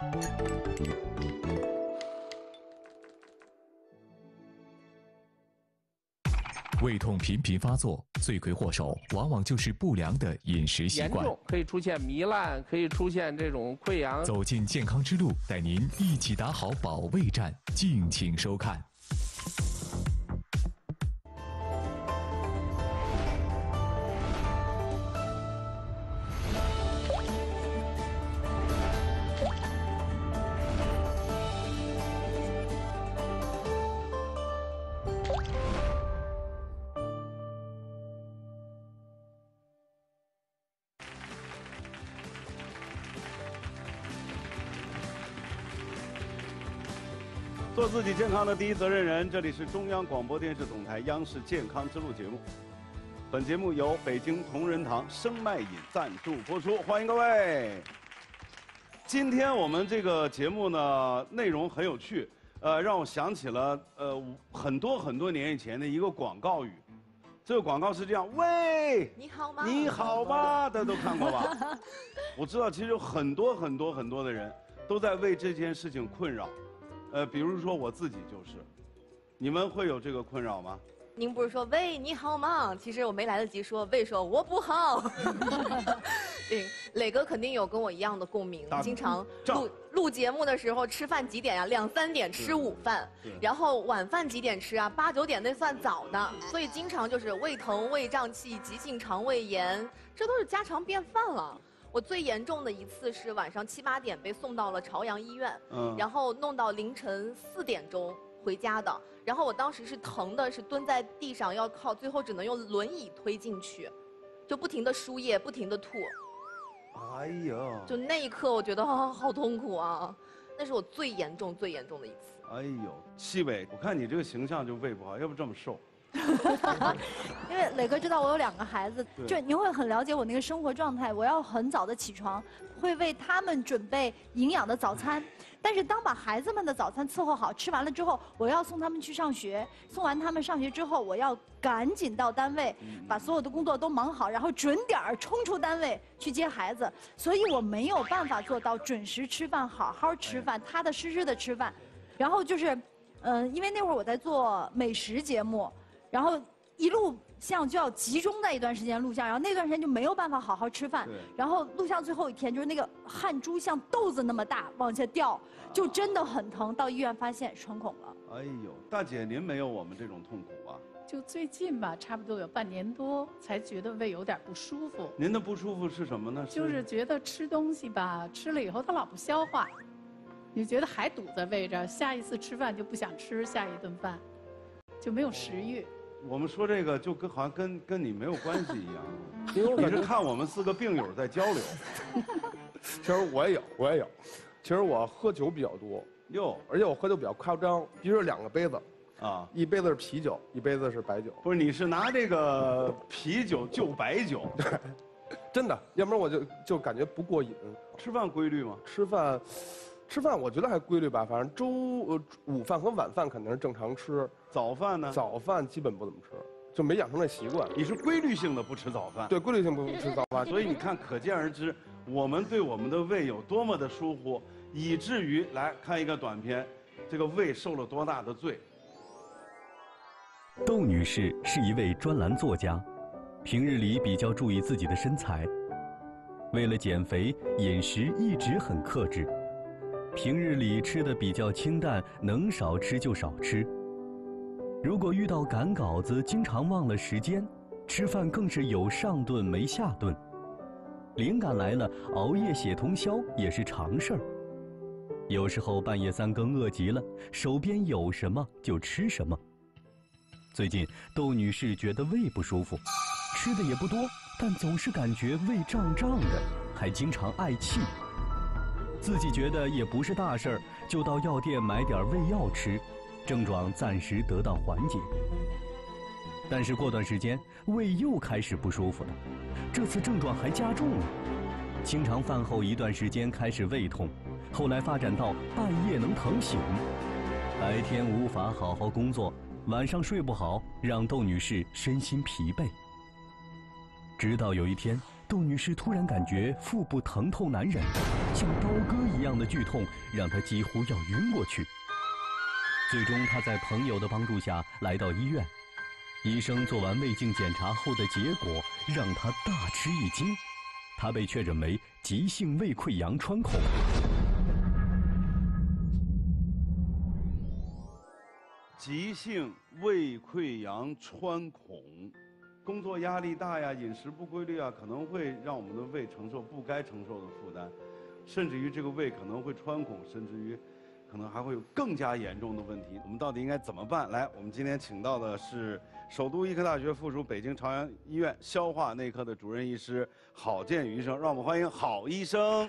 胃痛频频发作，罪魁祸首往往就是不良的饮食习惯。 严重可以出现糜烂，可以出现这种溃疡。 走进健康之路，带您一起打好保卫战，敬请收看。 做自己健康的第一责任人，这里是中央广播电视总台央视健康之路节目。本节目由北京同仁堂生脉饮赞助播出，欢迎各位。今天我们这个节目呢，内容很有趣，让我想起了很多年以前的一个广告语。这个广告是这样：喂， 你好吗？ 你好吗？大家都看过吧？我知道，其实有很多的人都在为这件事情困扰。比如说我自己就是，你们会有这个困扰吗？ 您不是说喂你好吗？其实我没来得及说，喂说我不好。对，磊哥肯定有跟我一样的共鸣，经常录节目的时候吃饭几点呀？2、3点吃午饭，然后晚饭几点吃啊？8、9点那算早的，所以经常就是胃疼、胃胀气、急性肠胃炎，这都是家常便饭了。我最严重的一次是晚上7、8点被送到了朝阳医院，然后弄到凌晨4点钟回家的。然后我当时是疼的，是蹲在地上要靠，最后只能用轮椅推进去，就不停的输液，不停的吐。 哎呀！ 就那一刻，我觉得好痛苦啊！那是我最严重的一次。 哎呦，西北，我看你这个形象就胃不好，要不这么瘦。 因为磊哥知道我有2个孩子，就你会很了解我那个生活状态。我要很早的起床，会为他们准备营养的早餐。但是当把孩子们的早餐伺候好，吃完了之后，我要送他们去上学。送完他们上学之后，我要赶紧到单位，把所有的工作都忙好，然后准点儿冲出单位去接孩子。所以我没有办法做到准时吃饭，好好吃饭，踏踏实实的吃饭。然后就是，因为那会儿我在做美食节目。然后一录像就要集中在一段时间录像，然后那段时间就没有办法好好吃饭。然后录像最后一天，就是那个汗珠像豆子那么大往下掉，就真的很疼。到医院发现穿孔了。 哎呦，大姐您没有我们这种痛苦吧？ 就最近吧，差不多有半年多，才觉得胃有点不舒服。 您的不舒服是什么呢？ 就是觉得吃东西吧，吃了以后它老不消化，你觉得还堵在胃这儿，下一次吃饭就不想吃下一顿饭，就没有食欲。 我们说这个就好像跟你没有关系一样，你是看我们4个病友在交流。 其实我也有，其实我喝酒比较多哟， 而且我喝酒比较夸张，必须是2个杯子啊， 一杯子是啤酒，一杯子是白酒。 不是，你是拿这个啤酒就白酒？ 对，真的，要不然我就感觉不过瘾。 吃饭规律吗？ 吃饭我觉得还规律吧，反正午饭和晚饭肯定是正常吃。 早饭呢？ 早饭基本不怎么吃，就没养成这习惯。 你是规律性的不吃早饭？ 对，规律性不吃早饭。 所以你看，可见而知，我们对我们的胃有多么的疏忽，以至于来看一个短片，这个胃受了多大的罪。 窦女士是一位专栏作家，平日里比较注意自己的身材，为了减肥，饮食一直很克制。平日里吃的比较清淡，能少吃就少吃。如果遇到赶稿子，经常忘了时间，吃饭更是有上顿没下顿。灵感来了，熬夜写通宵也是常事儿。有时候半夜3更饿极了，手边有什么就吃什么。最近窦女士觉得胃不舒服，吃的也不多，但总是感觉胃胀胀的，还经常嗳气。自己觉得也不是大事儿，就到药店买点胃药吃，症状暂时得到缓解。但是过段时间胃又开始不舒服了，这次症状还加重了。经常饭后一段时间开始胃痛，后来发展到半夜能疼醒，白天无法好好工作，晚上睡不好，让窦女士身心疲惫。直到有一天，窦女士突然感觉腹部疼痛难忍， 像刀割一样的剧痛让他几乎要晕过去。最终，他在朋友的帮助下来到医院。医生做完胃镜检查后的结果让他大吃一惊，他被确诊为急性胃溃疡穿孔。 急性胃溃疡穿孔，工作压力大呀，饮食不规律啊，可能会让我们的胃承受不该承受的负担，甚至于这个胃可能会穿孔，甚至于可能还会有更加严重的问题。我们到底应该怎么办？来，我们今天请到的是首都医科大学附属北京朝阳医院消化内科的主任医师郝建宇医生，让我们欢迎郝医生。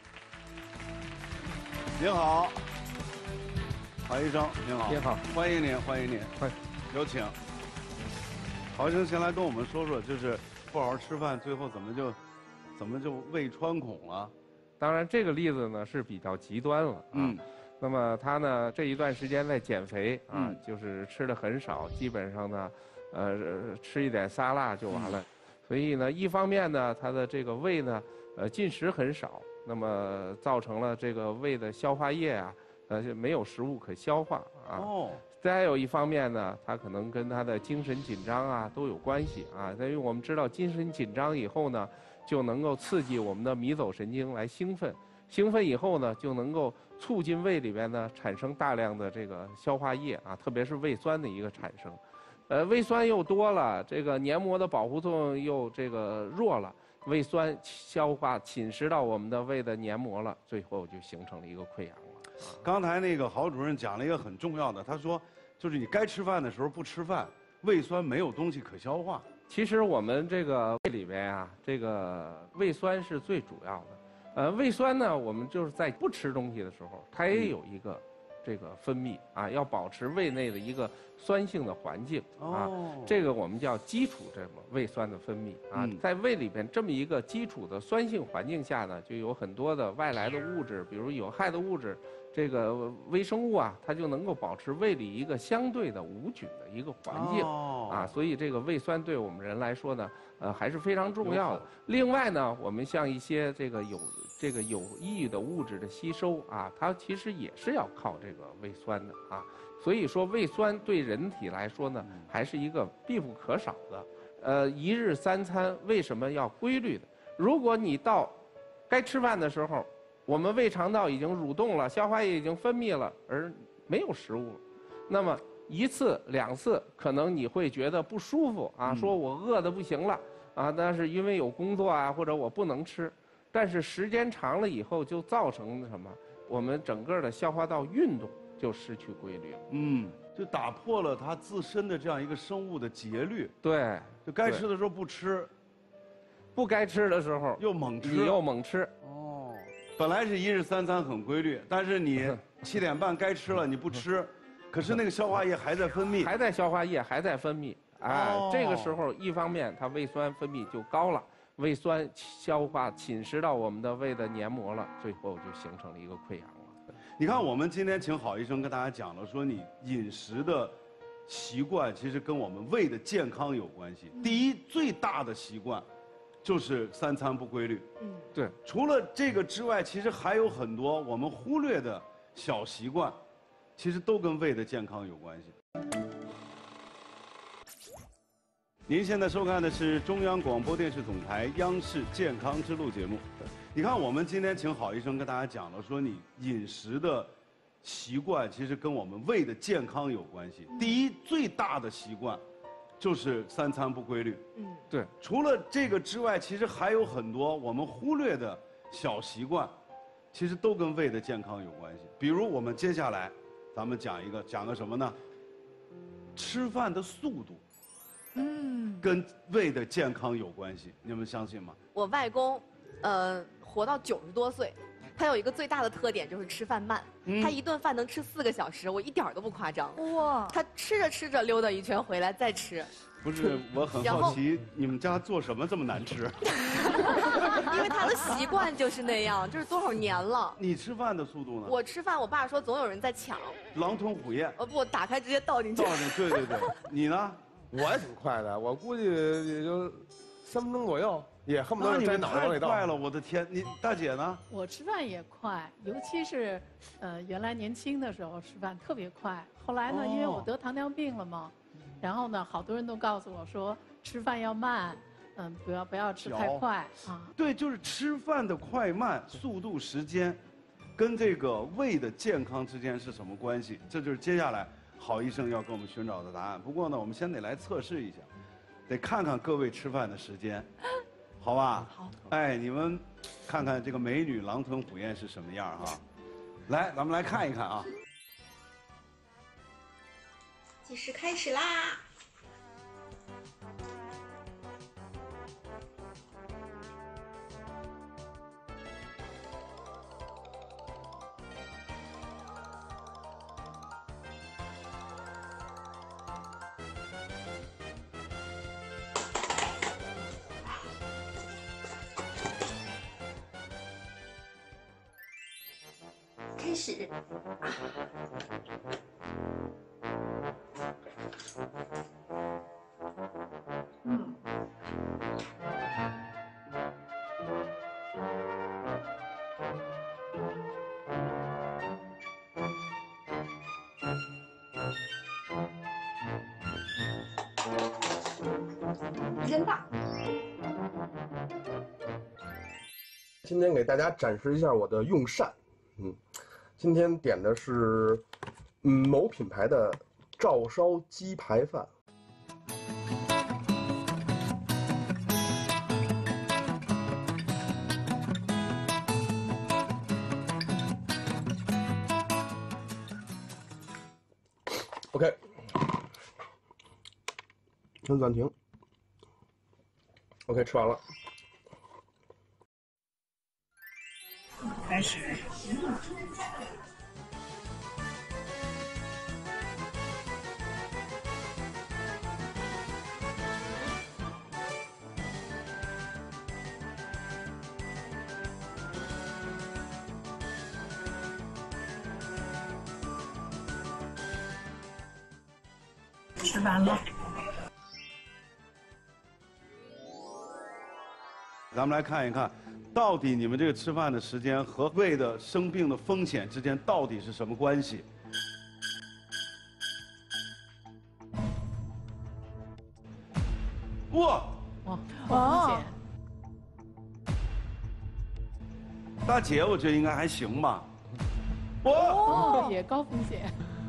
您好，郝医生，您好， 您好， 欢迎您，欢迎您，有请。郝医生先来跟我们说说，就是不好好吃饭，最后怎么就胃穿孔了？ 当然，这个例子呢是比较极端了。那么他呢这一段时间在减肥啊，就是吃的很少，基本上呢，吃一点沙拉就完了。所以呢，一方面呢，他的这个胃呢，进食很少，那么造成了这个胃的消化液啊，就没有食物可消化啊。再有一方面呢，它可能跟他的精神紧张啊都有关系啊。因为我们知道，精神紧张以后呢，就能够刺激我们的迷走神经来兴奋，兴奋以后呢，就能够促进胃里边呢产生大量的这个消化液啊，特别是胃酸的一个产生。胃酸又多了，这个黏膜的保护作用又这个弱了，胃酸消化侵蚀到我们的胃的黏膜了，最后就形成了一个溃疡了。 刚才那个郝主任讲了一个很重要的，他说，就是你该吃饭的时候不吃饭，胃酸没有东西可消化。 其实我们这个胃里边啊，这个胃酸是最主要的。胃酸呢，我们就是在不吃东西的时候，它也有一个这个分泌啊，要保持胃内的一个酸性的环境啊。这个我们叫基础这么胃酸的分泌啊，在胃里边这么一个基础的酸性环境下呢，就有很多的外来的物质，比如有害的物质。这个微生物啊，它就能够保持胃里一个相对的无菌的一个环境啊，所以这个胃酸对我们人来说呢，还是非常重要的。另外呢，我们像一些这个有益的物质的吸收啊，它其实也是要靠这个胃酸的啊。所以说，胃酸对人体来说呢，还是一个必不可少的。一日三餐为什么要规律的？如果你到该吃饭的时候，我们胃肠道已经蠕动了，消化液已经分泌了，而没有食物了，那么一次两次可能你会觉得不舒服啊，说我饿得不行了啊，但是因为有工作啊，或者我不能吃，但是时间长了以后就造成什么？我们整个的消化道运动就失去规律了。 就打破了它自身的这样一个生物的节律。 对， 就该吃的时候不吃， 不该吃的时候又猛吃， 你又猛吃。 本来是一日三餐很规律，但是你7点半该吃了你不吃，可是那个消化液还在分泌， 还在消化液还在分泌，这个时候一方面它胃酸分泌就高了，胃酸消化侵蚀到我们的胃的黏膜了，最后就形成了一个溃疡了。 你看，我们今天请郝医生跟大家讲了，说你饮食的习惯其实跟我们胃的健康有关系。第一，最大的习惯就是3餐不规律。 对。 除了这个之外，其实还有很多我们忽略的小习惯，其实都跟胃的健康有关系。您现在收看的是中央广播电视总台央视健康之路节目。你看，我们今天请郝医生跟大家讲了，说你饮食的习惯其实跟我们胃的健康有关系。第一，最大的习惯就是3餐不规律。 对。 除了这个之外，其实还有很多我们忽略的小习惯，其实都跟胃的健康有关系。比如我们接下来，咱们讲个什么呢？吃饭的速度，跟胃的健康有关系，你们相信吗？ 我外公，活到90多岁，他有一个最大的特点就是吃饭慢，他一顿饭能吃4个小时，我一点儿都不夸张。哇！他吃着吃着溜达一圈回来再吃。 不是，我很好奇，你们家做什么这么难吃？ 因为他的习惯就是那样，就是多少年了。 你吃饭的速度呢？ 我吃饭，我爸说总有人在抢。 狼吞虎咽。 不，打开直接倒进去。 倒进去，对。你呢？ 我也挺快的，我估计也就3分钟左右。 也恨不得摘脑袋那道。 太快了，我的天！你大姐呢？ 我吃饭也快，尤其是原来年轻的时候吃饭特别快。后来呢，因为我得糖尿病了嘛，然后呢，好多人都告诉我说吃饭要慢，不要吃太快啊。 对，就是吃饭的快慢、速度、时间，跟这个胃的健康之间是什么关系？这就是接下来郝医生要给我们寻找的答案。不过呢，我们先得来测试一下，得看看各位吃饭的时间，好吧？ 好。 哎，你们看看这个美女狼吞虎咽是什么样哈？来，咱们来看一看啊。 计时开始啦！开始。真大。 今天给大家展示一下我的用膳，今天点的是某品牌的照烧鸡排饭。OK， 先暂停。OK， 吃完了。 开始。吃完了。 咱们来看一看，到底你们这个吃饭的时间和胃的生病的风险之间到底是什么关系？哇！ 哇，高风险。 大姐，我觉得应该还行吧。 哦，也高风险。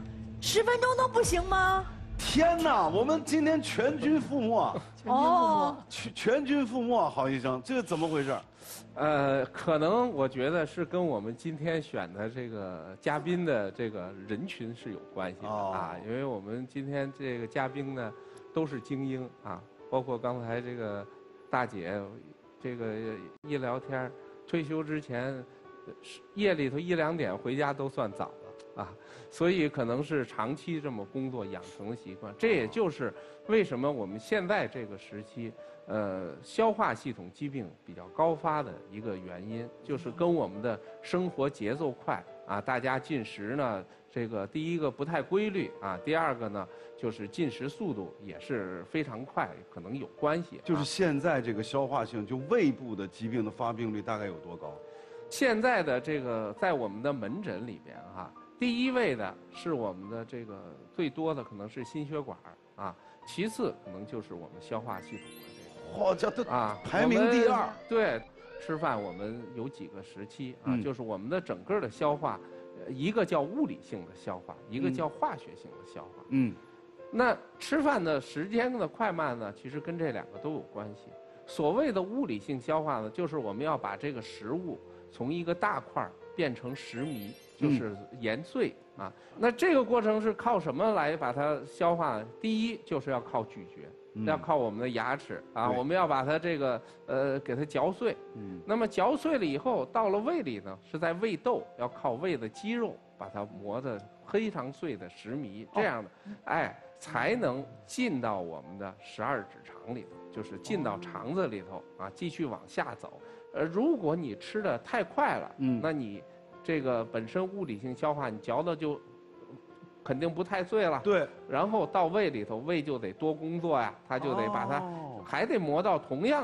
10分钟都不行吗？ 天哪，我们今天全军覆没。全军覆没，郝医生，这个怎么回事？ 可能我觉得是跟我们今天选的这个嘉宾的这个人群是有关系的啊，因为我们今天这个嘉宾呢都是精英啊，包括刚才这个大姐，这个一聊天，退休之前夜里头1、2点回家都算早了啊，所以可能是长期这么工作养成的习惯，这也就是为什么我们现在这个时期。消化系统疾病比较高发的一个原因，就是跟我们的生活节奏快啊，大家进食呢，这个第一个不太规律啊，第二个呢就是进食速度也是非常快，可能有关系。 就是现在这个消化性，就胃部的疾病的发病率大概有多高？ 现在的这个在我们的门诊里边哈，第一位的是我们的这个最多的可能是心血管啊，其次可能就是我们消化系统的。 嚯，这都啊，排名第2。 对，吃饭我们有几个时期啊，就是我们的整个的消化，一个叫物理性的消化，一个叫化学性的消化。那吃饭的时间的快慢呢，其实跟这2个都有关系。所谓的物理性消化呢，就是我们要把这个食物从一个大块变成食糜，就是研碎啊。那这个过程是靠什么来把它消化呢？第一就是要靠咀嚼。要靠我们的牙齿啊，我们要把它这个给它嚼碎。那么嚼碎了以后，到了胃里呢，是在胃窦，要靠胃的肌肉把它磨得非常碎的食糜，这样的，才能进到我们的12指肠里头，就是进到肠子里头啊，继续往下走。如果你吃的太快了，那你这个本身物理性消化，你嚼的就。肯定不太碎了， 对， 然后到胃里头，胃就得多工作呀，它就得把它还得磨到同样的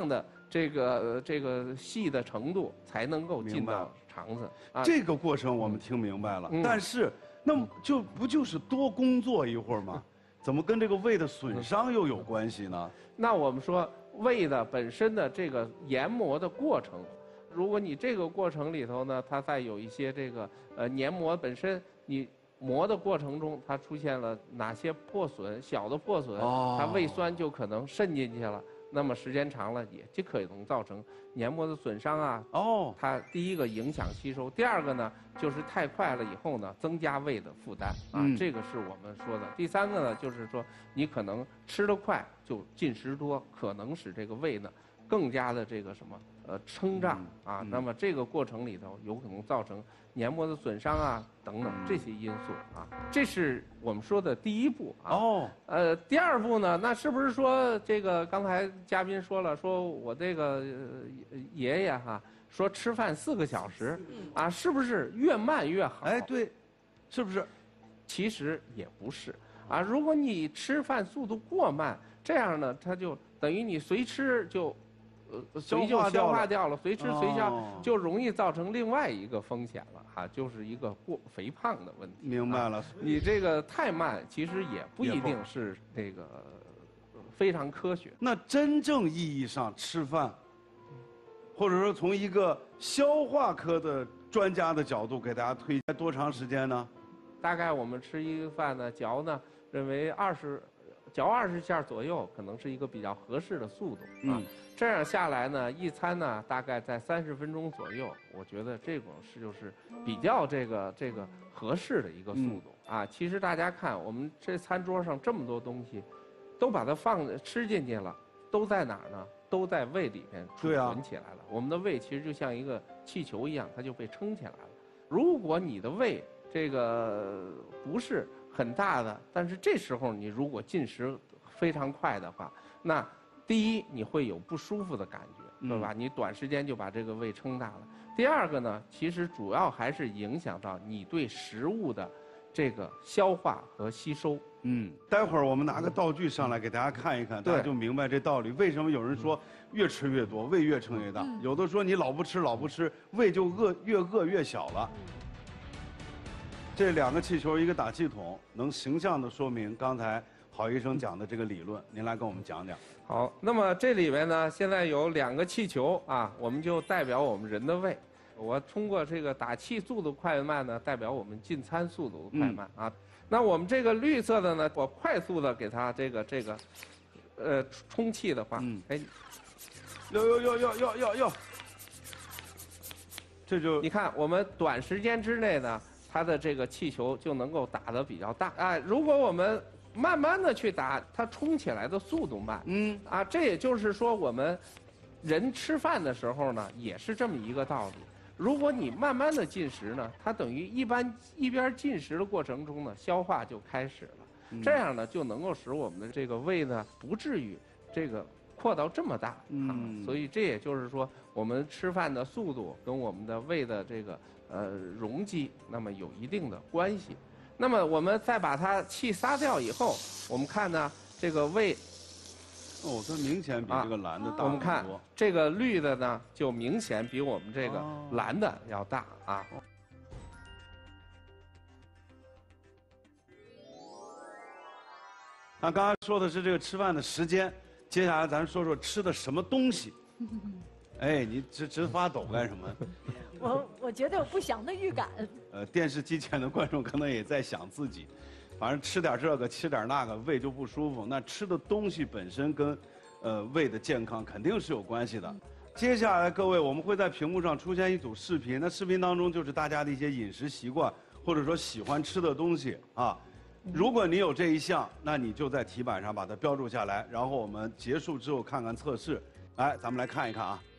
这个细的程度才能够进到肠子。 这个过程我们听明白了，但是那么不就是多工作一会儿吗？怎么跟这个胃的损伤又有关系呢？ 那我们说胃的本身的这个研磨的过程，如果你这个过程里头呢，它再有一些这个黏膜本身你磨的过程中，它出现了哪些破损，小的破损，它胃酸就可能渗进去了。那么时间长了，也就可能造成黏膜的损伤啊。它第一个影响吸收，第二个呢，就是太快了以后呢，增加胃的负担啊，这个是我们说的。第三个呢，就是说你可能吃得快就进食多，可能使这个胃呢更加的这个什么撑胀啊。那么这个过程里头有可能造成黏膜的损伤啊等等这些因素啊。这是我们说的第一步啊。第二步呢，那是不是说这个刚才嘉宾说了，说我这个爷爷哈说吃饭4个小时啊，是不是越慢越好？ 哎，对，是不是？ 其实也不是啊。如果你吃饭速度过慢，这样呢，它就等于你随吃就随就消化掉了，随吃随消，就容易造成另外一个风险了啊，就是一个肥胖的问题。 明白了， 你这个太慢，其实也不一定是这个非常科学。 那真正意义上吃饭，或者说从一个消化科的专家的角度给大家推荐多长时间呢？ 大概我们吃一个饭呢，嚼呢，认为嚼20下左右，可能是一个比较合适的速度啊。这样下来呢，一餐呢大概在30分钟左右，我觉得这种就是比较这个合适的一个速度啊。其实大家看，我们这餐桌上这么多东西，都把它吃进去了，都在哪儿呢？都在胃里面储存起来了。我们的胃其实就像一个气球一样，它就被撑起来了。如果你的胃这个不是很大的，但是这时候你如果进食非常快的话，那第一你会有不舒服的感觉，对吧？你短时间就把这个胃撑大了。第二个呢，其实主要还是影响到你对食物的这个消化和吸收。 待会儿我们拿个道具上来给大家看一看，大家就明白这道理。为什么有人说越吃越多，胃越撑越大？有的说你老不吃，胃就越饿越小了。这2个气球，一个打气筒，能形象地说明刚才郝医生讲的这个理论。您来跟我们讲讲。 好，那么这里面呢，现在有2个气球啊，我们就代表我们人的胃。我通过这个打气速度快慢呢，代表我们进餐速度的快慢啊。那我们这个绿色的呢，我快速的给它这个充气的话，哎， 哟，这就你看，我们短时间之内呢，它的这个气球就能够打得比较大。哎，如果我们慢慢的去打，它冲起来的速度慢。这也就是说，我们人吃饭的时候呢，也是这么一个道理。如果你慢慢的进食呢，它等于一边进食的过程中呢，消化就开始了，这样呢就能够使我们的这个胃呢不至于这个扩到这么大啊。所以这也就是说，我们吃饭的速度跟我们的胃的这个容积那么有一定的关系。那么我们再把它气撒掉以后，我们看呢这个胃。 它明显比这个蓝的大很多。 我们看这个绿的呢，就明显比我们这个蓝的要大啊。 那刚才说的是这个吃饭的时间，接下来咱说说吃的什么东西。哎，你直发抖干什么？ 我觉得有不祥的预感。 电视机前的观众可能也在想自己。反正吃点这个，吃点那个，胃就不舒服。那吃的东西本身跟，胃的健康肯定是有关系的。接下来各位，我们会在屏幕上出现一组视频，那视频当中就是大家的一些饮食习惯，或者说喜欢吃的东西啊。如果你有这一项，那你就在题板上把它标注下来，然后我们结束之后看看测试。来，咱们来看一看啊。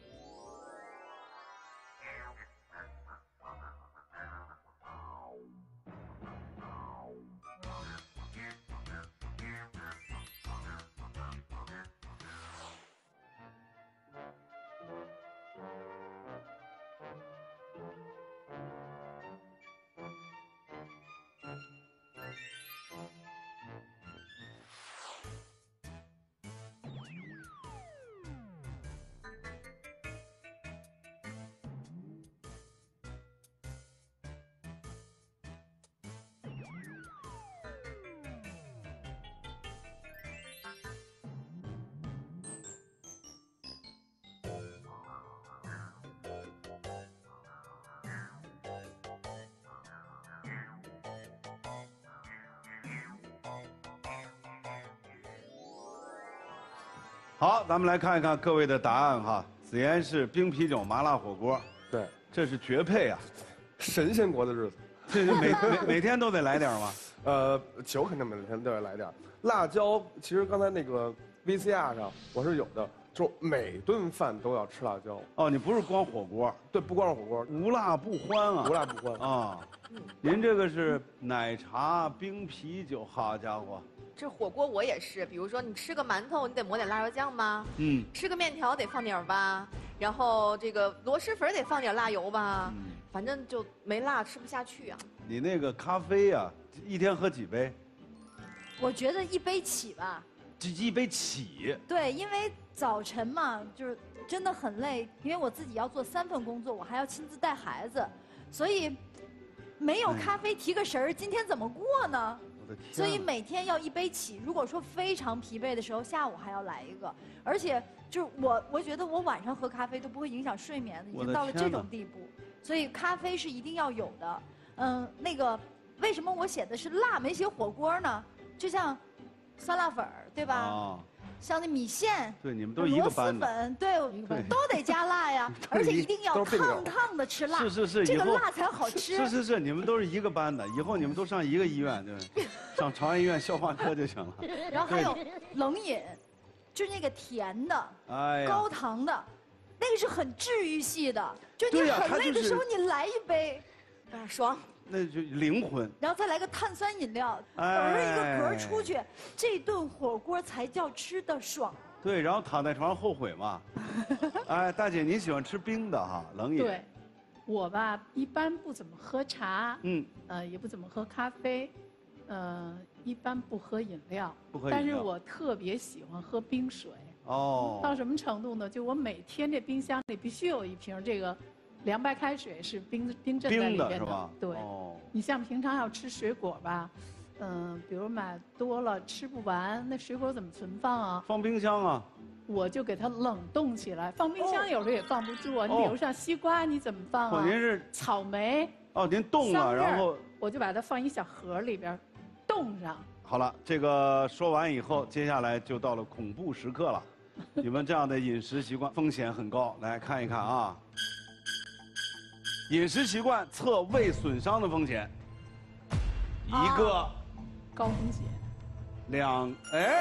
好，咱们来看一看各位的答案哈。子妍是冰啤酒麻辣火锅， 对， 这是绝配啊！ 神仙过的日子。 这是每天都得来点吗？ 酒肯定每天都得来点。辣椒其实刚才那个 VCR 上我是有的，就每顿饭都要吃辣椒。 哦，你不是光火锅？ 对，不光是火锅， 无辣不欢啊！ 无辣不欢啊。您这个是奶茶、冰啤酒，好家伙！ 这火锅我也是，比如说你吃个馒头，你得抹点辣椒酱吧？吃个面条得放点吧？然后这个螺蛳粉得放点辣油吧？反正就没辣吃不下去啊。 你那个咖啡呀，一天喝几杯？ 我觉得1杯起吧。 1杯起？ 对，因为早晨嘛，就是真的很累，因为我自己要做3份工作，我还要亲自带孩子，所以没有咖啡提个神儿，今天怎么过呢？所以每天要1杯起。如果说非常疲惫的时候，下午还要来一个。而且就是我觉得我晚上喝咖啡都不会影响睡眠的，已经到了这种地步。所以咖啡是一定要有的。那个为什么我写的是辣没写火锅呢？就像酸辣粉儿，对吧？哦。像那米线， 对，你们都一个班的。 螺蛳粉，对，都得加辣呀，而且一定要烫烫的吃辣。 是， 这个辣才好吃。 是，你们都是一个班的，以后你们都上一个医院，对，上朝阳医院消化科就行了。 然后还有冷饮，就是那个甜的，高糖的，那个是很治愈系的，就你很累的时候你来1杯，爽。 那就灵魂， 然后再来个碳酸饮料，一个嗝出去，这顿火锅才叫吃的爽。 对，然后躺在床上后悔嘛。哎，大姐，你喜欢吃冰的哈，冷饮。 对，我吧一般不怎么喝茶，也不怎么喝咖啡，一般不喝饮料。不喝饮料。但是我特别喜欢喝冰水。哦。到什么程度呢？就我每天这冰箱里必须有一瓶这个。凉白开水是冰镇在里面的，对。你像平常要吃水果吧，比如买多了吃不完，那水果怎么存放啊？ 放冰箱啊。 我就给它冷冻起来，放冰箱有时候也放不住啊。你比如像西瓜，你怎么放啊？ 您是草莓。 哦，您冻了，然后我就把它放一小盒里边，冻上。 好了，这个说完以后，接下来就到了恐怖时刻了。你们这样的饮食习惯风险很高，来看一看啊。饮食习惯测胃损伤的风险，1个高风险 ，2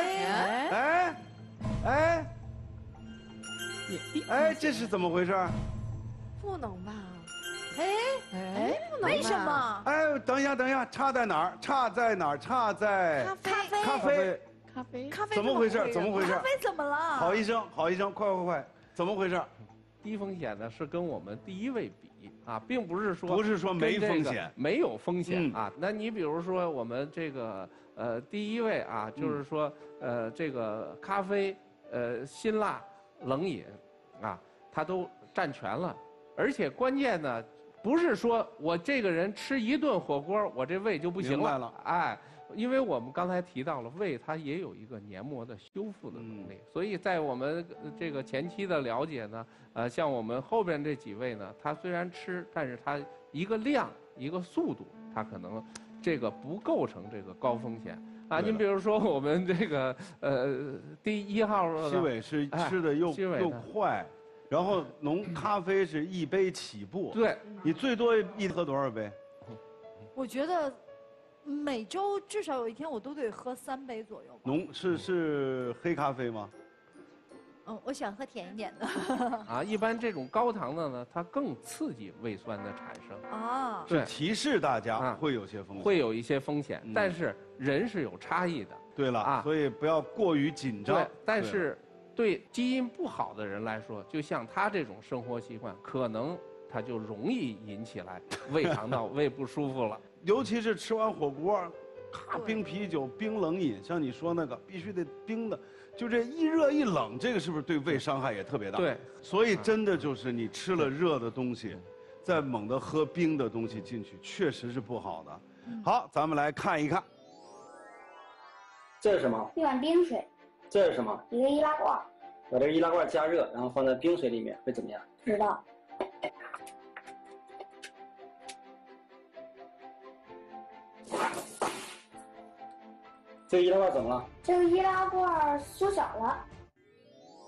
这是怎么回事？ 不能吧？ 不能？为什么？ 等一下，差在哪儿？差在咖啡。 怎么回事？ 咖啡怎么了？ 郝医生，快，怎么回事？ 低风险呢是跟我们第一位比啊，并不是说没风险， 没有风险啊。那你比如说我们这个第一位啊，就是说这个咖啡辛辣冷饮啊，它都占全了，而且关键呢不是说我这个人吃1顿火锅我这胃就不行了，因为我们刚才提到了胃，它也有一个黏膜的修复的能力，所以在我们这个前期的了解呢，像我们后边这几位呢，他虽然吃，但是他一个量一个速度，他可能这个不构成这个高风险啊。您比如说我们这个第1号西伟是吃的又快，然后浓咖啡是1杯起步， 对， 你最多喝多少杯？ 我觉得。每周至少有1天我都得喝3杯左右。 浓是黑咖啡吗？ 我喜欢喝甜一点的。 啊，一般这种高糖的呢，它更刺激胃酸的产生。 啊， 是提示大家会有些风险， 会有一些风险，但是人是有差异的。 对了啊，所以不要过于紧张。 对，但是对基因不好的人来说，就像他这种生活习惯，可能他就容易引起来胃肠道胃不舒服了。 尤其是吃完火锅，冰啤酒、冰冷饮，像你说那个必须得冰的，就这一热一冷，这个是不是对胃伤害也特别大？ 对， 所以真的就是你吃了热的东西，再猛地喝冰的东西进去，确实是不好的。好，咱们来看一看， 这是什么？ 一碗冰水。 这是什么？ 一个易拉罐。 把这个易拉罐加热，然后放在冰水里面会怎么样？ 不知道。 这个易拉罐怎么了？ 这个易拉罐缩小了。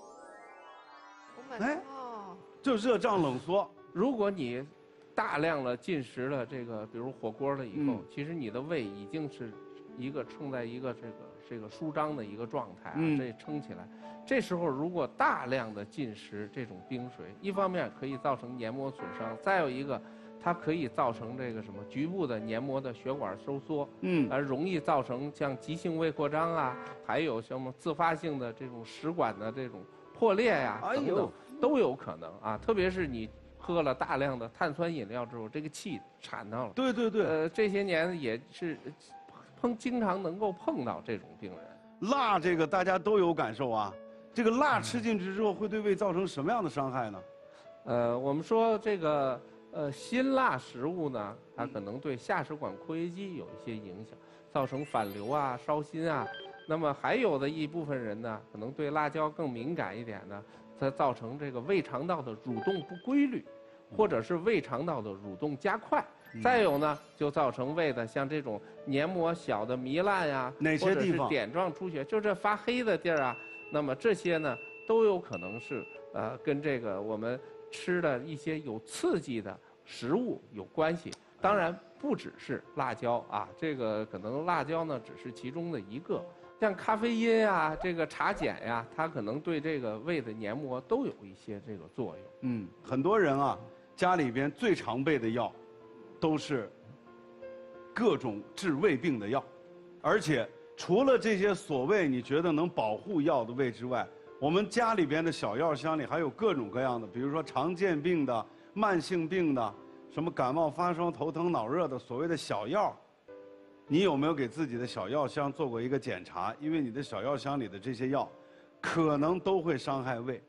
哎，就热胀冷缩。 如果你大量的进食了这个，比如火锅了以后，其实你的胃已经是处在一个这个舒张的一个状态啊，这撑起来。这时候如果大量的进食这种冰水，一方面可以造成黏膜损伤，再有一个它可以造成这个什么局部的黏膜的血管收缩，容易造成像急性胃扩张啊，还有什么自发性的这种食管的这种破裂呀、等等，都有可能啊。特别是你喝了大量的碳酸饮料之后，这个气产到了。 对对对。 这些年也是经常能够碰到这种病人。 辣这个大家都有感受啊，这个辣吃进去之后会对胃造成什么样的伤害呢？ 我们说这个辛辣食物呢，它可能对下食管括约肌有一些影响，造成反流啊、烧心啊。那么还有的一部分人呢，可能对辣椒更敏感一点呢，它造成这个胃肠道的蠕动不规律，或者是胃肠道的蠕动加快。再有呢，就造成胃的像这种黏膜小的糜烂呀， 哪些地方？ 或者是点状出血，就这发黑的地儿啊。那么这些呢，都有可能是跟这个我们吃的一些有刺激的食物有关系。当然不只是辣椒啊，这个可能辣椒呢只是其中的一个。像咖啡因啊，这个茶碱呀，它可能对这个胃的黏膜都有一些这个作用。 很多人啊，家里边最常备的药，都是各种治胃病的药，而且除了这些所谓你觉得能保护药的胃之外，我们家里边的小药箱里还有各种各样的，比如说常见病的、慢性病的，什么感冒、发烧、头疼、脑热的所谓的小药。你有没有给自己的小药箱做过一个检查？因为你的小药箱里的这些药，可能都会伤害胃。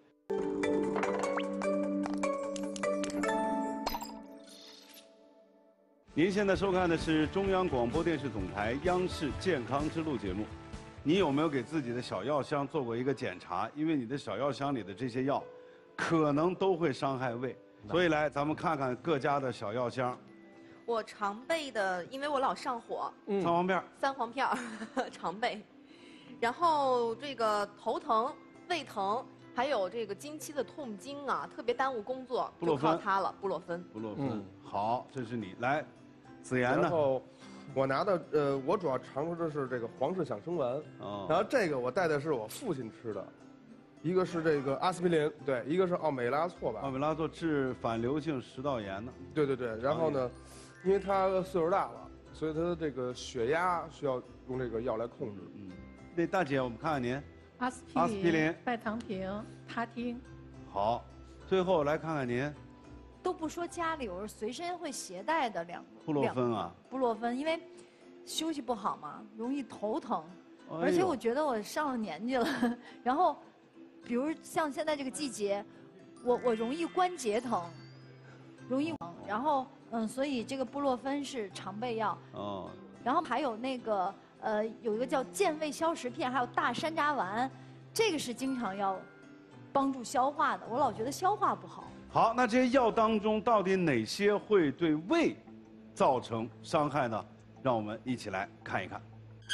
您现在收看的是中央广播电视总台央视健康之路节目。你有没有给自己的小药箱做过一个检查？因为你的小药箱里的这些药，可能都会伤害胃。所以来，咱们看看各家的小药箱。 我常备的，因为我老上火， 三黄片。 三黄片常备。然后这个头疼、胃疼，还有这个经期的痛经啊，特别耽误工作，就靠它了。布洛芬。 布洛芬。好，这是你来，子妍呢？ 然后我拿的我主要常吃的是这个皇氏响生丸。然后这个我带的是我父亲吃的。一个是这个阿司匹林，对，一个是奥美拉唑吧。 奥美拉唑治反流性食道炎的。 对对对，然后呢，因为他岁数大了，所以他的这个血压需要用这个药来控制。 那大姐，我们看看您。 阿司匹林、拜糖平、他汀。 好，最后来看看您。 都不说家里，我是随身会携带的两个。 布洛芬啊。 布洛芬，因为休息不好嘛，容易头疼，而且我觉得我上了年纪了，然后。比如像现在这个季节，我容易关节疼，容易疼，然后所以这个布洛芬是常备药。然后还有那个有一个叫健胃消食片，还有大山楂丸，这个是经常要帮助消化的。我老觉得消化不好。 好，那这些药当中到底哪些会对胃造成伤害呢？让我们一起来看一看。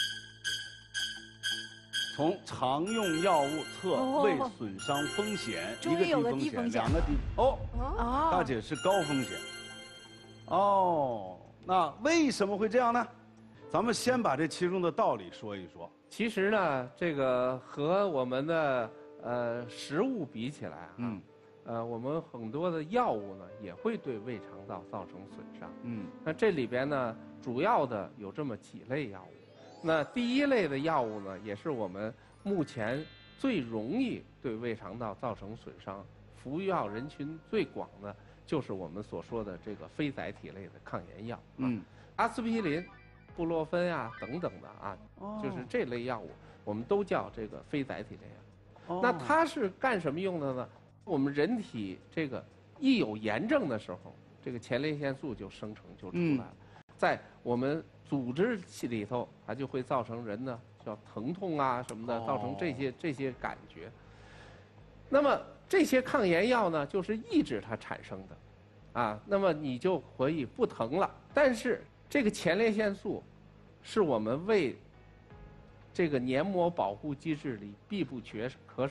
从常用药物测胃损伤风险，一个低风险，两个低。大姐是高风险。那为什么会这样呢？咱们先把这其中的道理说一说。 其实呢，这个和我们的食物比起来啊，我们很多的药物呢也会对胃肠道造成损伤。那这里边呢，主要的有这么几类药物。那第一类的药物呢，也是我们目前最容易对胃肠道造成损伤、服药人群最广的，就是我们所说的这个非载体类的抗炎药。阿司匹林、布洛芬啊等等的啊，就是这类药物，我们都叫这个非载体类药。那它是干什么用的呢？我们人体这个一有炎症的时候，这个前列腺素就生成就出来了，在我们组织里头，它就会造成人呢叫疼痛啊什么的，造成这些感觉。那么这些抗炎药呢，就是抑制它产生的，那么你就可以不疼了。但是这个前列腺素是我们胃这个黏膜保护机制里必不可少的。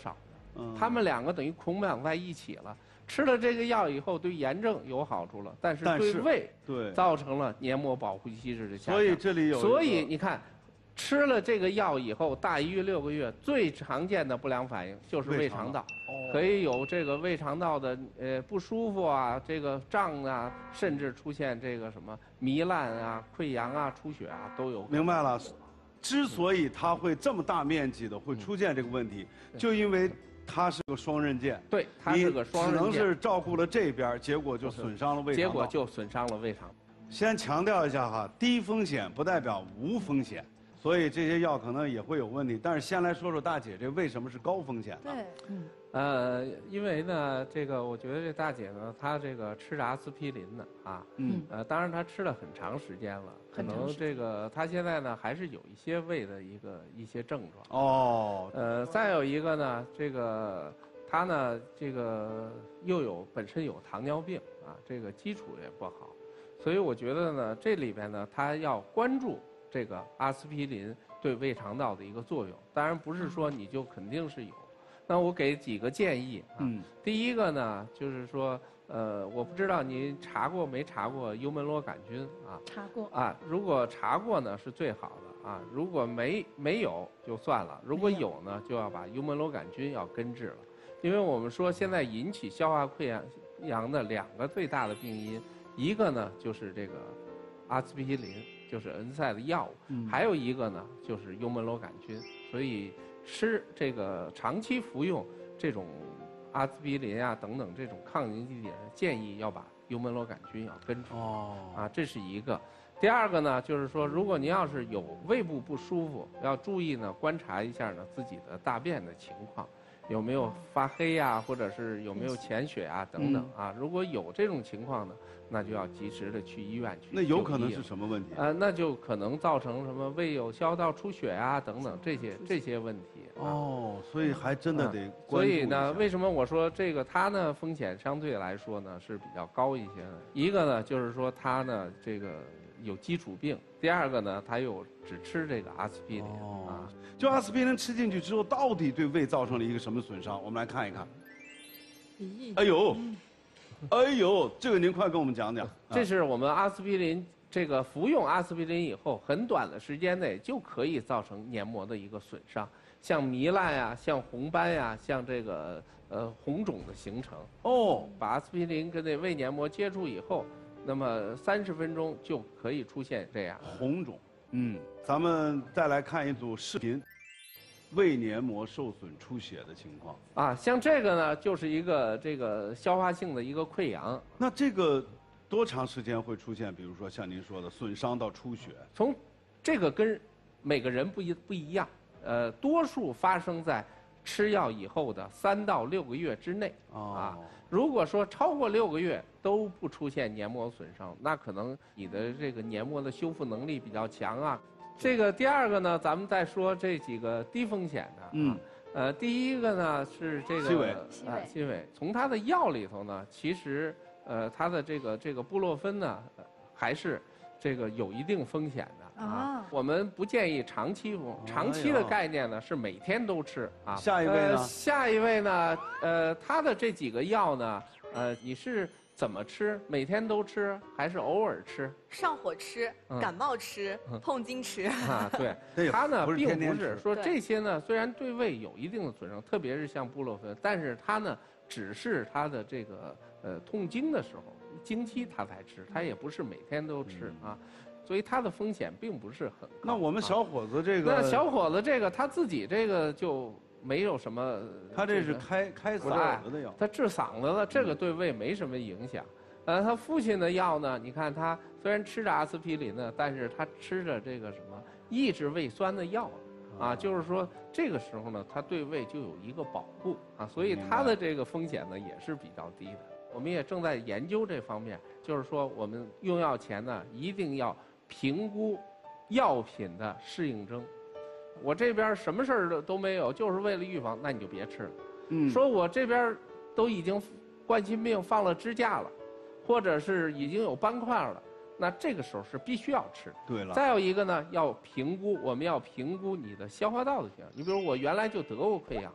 他们两个等于捆绑在一起了。吃了这个药以后，对炎症有好处了，但是对胃造成了黏膜保护机制的下降。 所以这里有， 所以你看，吃了这个药以后，大于6个月，最常见的不良反应就是胃肠道，可以有这个胃肠道的不舒服啊，这个胀啊，甚至出现这个什么糜烂啊、溃疡啊、出血啊都有。 明白了，之所以它会这么大面积的会出现这个问题，就因为它是个双刃剑。 对，它是个双刃剑。 只能是照顾了这边，结果就损伤了胃肠道。 结果就损伤了胃肠。 先强调一下哈，低风险不代表无风险。所以这些药可能也会有问题，但是先来说说大姐这为什么是高风险呢？ 对， 因为呢，这个我觉得这大姐呢，她这个吃着阿司匹林呢，当然她吃了很长时间了，可能这个她现在呢还是有一些胃的一些症状。哦。再有一个呢，这个她呢，这个又本身有糖尿病啊，这个基础也不好，所以我觉得呢，这里边呢，她要关注这个阿司匹林对胃肠道的一个作用，当然不是说你就肯定是有。那我给几个建议啊。第一个呢，就是说，我不知道您查过没查过幽门螺杆菌啊？ 查过。 啊，如果查过呢是最好的啊，如果没有就算了，如果有呢，就要把幽门螺杆菌要根治了，因为我们说现在引起消化溃疡的2个最大的病因，一个呢就是这个阿司匹林。就是恩赛的药物，还有一个呢就是幽门螺杆菌，所以吃这个长期服用这种阿司匹林啊等等这种抗凝剂建议要把幽门螺杆菌要根除。啊，这是一个。第二个呢，就是说，如果您要是有胃部不舒服，要注意呢观察一下呢自己的大便的情况。有没有发黑呀，或者是有没有潜血啊等等啊？如果有这种情况呢，那就要及时的去医院去。 那有可能是什么问题？ 那就可能造成什么胃有消道出血啊等等这些问题。 所以还真的得关注。 所以呢，为什么我说这个它呢风险相对来说呢是比较高一些的？一个呢就是说它呢这个有基础病，第二个呢它又只吃这个阿司匹林啊。 就阿司匹林吃进去之后，到底对胃造成了一个什么损伤？我们来看一看。哎呦，这个您快跟我们讲讲。 这是我们阿司匹林这个服用阿司匹林以后，很短的时间内就可以造成黏膜的一个损伤，像糜烂呀，像红斑呀，像这个红肿的形成。把阿司匹林跟这胃黏膜接触以后，那么30分钟就可以出现这样红肿。咱们再来看一组视频，胃黏膜受损出血的情况啊，像这个呢，就是一个这个消化性的一个溃疡。 那这个多长时间会出现？比如说像您说的损伤到出血？ 从这个跟每个人不一样，多数发生在吃药以后的3到6个月之内啊。如果说超过6个月都不出现黏膜损伤，那可能你的这个黏膜的修复能力比较强啊。这个第二个呢，咱们再说这几个低风险的第一个呢是这个西韦，从它的药里头呢，其实它的这个布洛芬呢，还是这个有一定风险的啊。我们不建议长期服用，长期的概念呢是每天都吃啊。 下一位呢？ 下一位呢？它的这几个药呢，你是怎么吃？每天都吃还是偶尔吃？ 上火吃，感冒吃，痛经吃。 啊，对，它呢并不是说这些呢，虽然对胃有一定的损伤，特别是像布洛芬，但是它呢只是它的这个痛经的时候，经期它才吃，它也不是每天都吃啊。所以它的风险并不是很高。 那我们小伙子这个， 那小伙子这个他自己这个就没有什么， 他这是开嗓子的药， 他治嗓子的，这个对胃没什么影响。他父亲的药呢，你看他虽然吃着阿司匹林呢，但是他吃着这个什么抑制胃酸的药啊，就是说这个时候呢，他对胃就有一个保护啊，所以他的这个风险呢也是比较低的。我们也正在研究这方面，就是说我们用药前呢一定要评估药品的适应症。我这边什么事儿都没有，就是为了预防，那你就别吃了。说我这边都已经冠心病放了支架了，或者是已经有斑块了，那这个时候是必须要吃。 对了。 再有一个呢，我们要评估你的消化道的情况。你比如我原来就得过溃疡，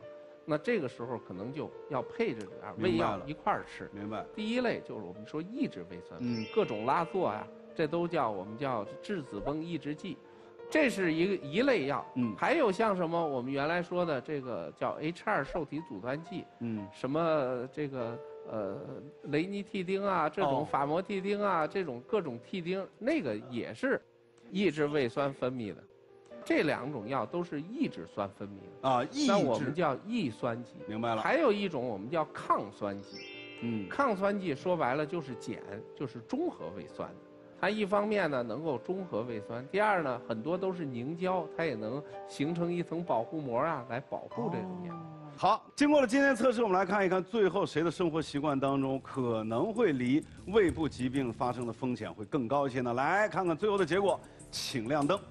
那这个时候可能就要配着点胃药一块儿吃。 明白。 第一类就是我们说抑制胃酸，各种拉唑啊，这都叫我们叫质子泵抑制剂，这是一类药。还有像什么我们原来说的这个叫 H2受体阻断剂，什么这个雷尼替丁啊，这种法摩替丁啊，这种各种替丁，那个也是抑制胃酸分泌的。这2种药都是抑制酸分泌的啊， 那我们叫抑酸剂。 明白了。 还有一种我们叫抗酸剂，抗酸剂说白了就是碱，就是中和胃酸的。它一方面呢能够中和胃酸，第二呢很多都是凝胶，它也能形成一层保护膜啊，来保护这个面。 好，经过了今天测试，我们来看一看最后谁的生活习惯当中可能会离胃部疾病发生的风险会更高一些呢？来看看最后的结果，请亮灯。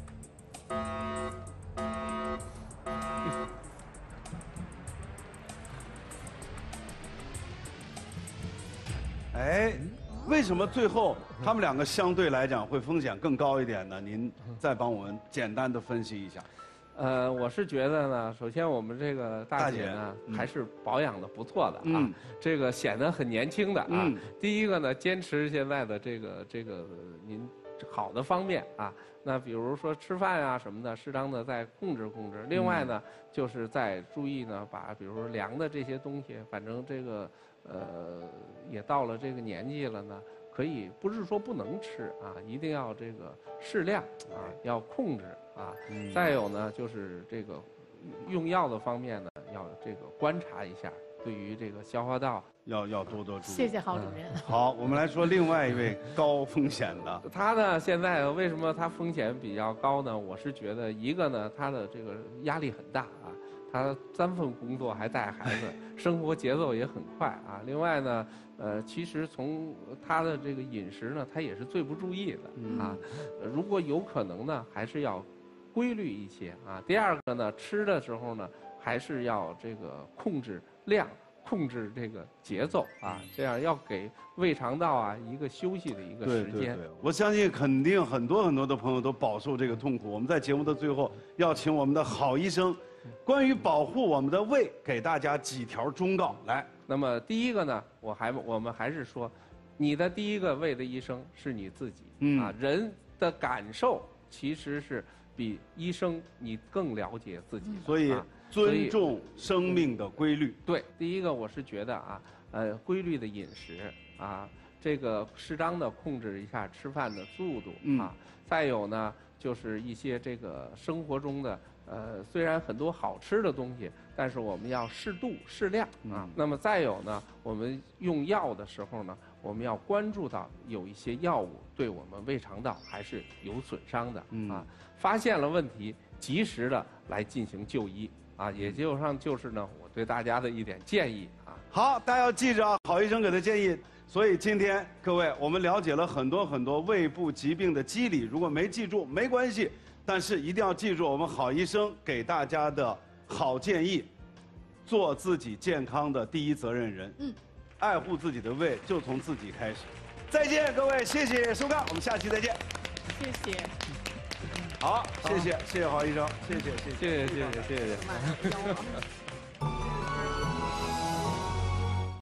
哎，为什么最后他们2个相对来讲会风险更高一点呢？您再帮我们简单的分析一下。 我是觉得呢，首先我们这个大姐呢还是保养的不错的啊，这个显得很年轻的啊。第一个呢，坚持现在的这个您好的方面啊，那比如说吃饭啊什么的，适当的再控制控制。另外呢，就是在注意呢，把比如说凉的这些东西，反正这个也到了这个年纪了呢。可以不是说不能吃啊，一定要这个适量啊，要控制啊。再有呢，就是这个用药的方面呢，要这个观察一下，对于这个消化道要多多注意。 谢谢郝主任。 好，我们来说另外一位高风险的。 他呢，现在为什么他风险比较高呢？我是觉得一个呢，他的这个压力很大啊。他3份工作还带孩子，生活节奏也很快啊。另外呢，其实从他的这个饮食呢，他也是最不注意的啊。如果有可能呢，还是要规律一些啊。第二个呢，吃的时候呢，还是要这个控制量，控制这个节奏啊，这样要给胃肠道啊一个休息的一个时间。 对，我相信肯定很多的朋友都饱受这个痛苦。我们在节目的最后要请我们的郝医生。关于保护我们的胃，给大家几条忠告来。 那么第一个呢，我们还是说，你的第一个胃的医生是你自己。啊，人的感受其实是比医生你更了解自己的。 所以尊重生命的规律。 对，第一个我是觉得啊，规律的饮食啊，这个适当的控制一下吃饭的速度啊。再有呢，就是一些这个生活中的。虽然很多好吃的东西，但是我们要适度适量啊。那么再有呢，我们用药的时候呢，我们要关注到有一些药物对我们胃肠道还是有损伤的啊。发现了问题，及时的来进行就医啊。也就是呢，我对大家的一点建议啊。 好，大家要记着啊，郝医生给的建议。所以今天各位，我们了解了很多胃部疾病的机理，如果没记住没关系。但是一定要记住我们郝医生给大家的好建议，做自己健康的第一责任人。爱护自己的胃就从自己开始。再见，各位，谢谢收看，我们下期再见。 谢谢。 好，谢谢郝医生，谢谢。